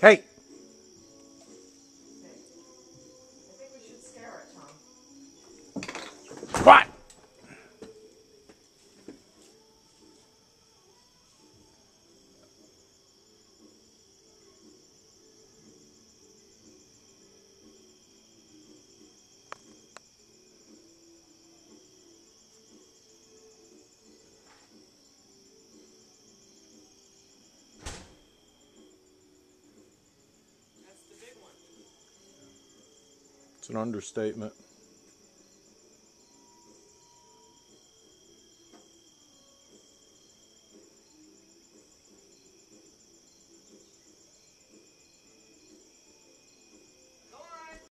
Hey! I think we should scare it, Tom. What? That's the big one. It's an understatement.